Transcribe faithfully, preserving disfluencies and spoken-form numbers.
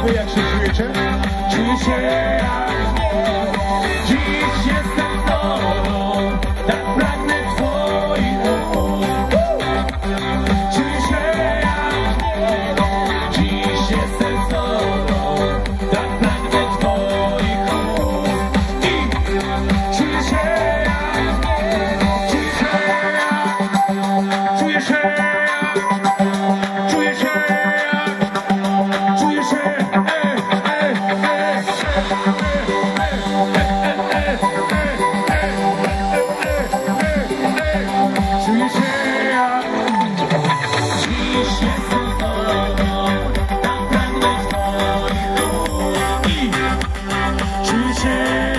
wy jak się czujecie? Czuję się jak dziś jestem z tobą, tak pragnę twoich ust. Czuję się jak dziś jestem z tobą, tak pragnę twoich ust. I czuję się jak, czuję się jak, czuję się jak, czuję się jak, czuję się, ej, ej, ej, czuję się jak dziś jestem z tobą, tak pragnę twoich ust. I czuję się